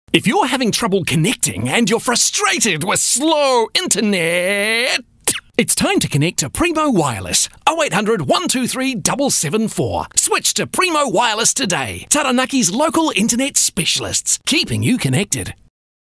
If you're having trouble connecting and you're frustrated with slow internet, it's time to connect to PrimoWireless. 0800 123 774. Switch to PrimoWireless today. Taranaki's local internet specialists, keeping you connected.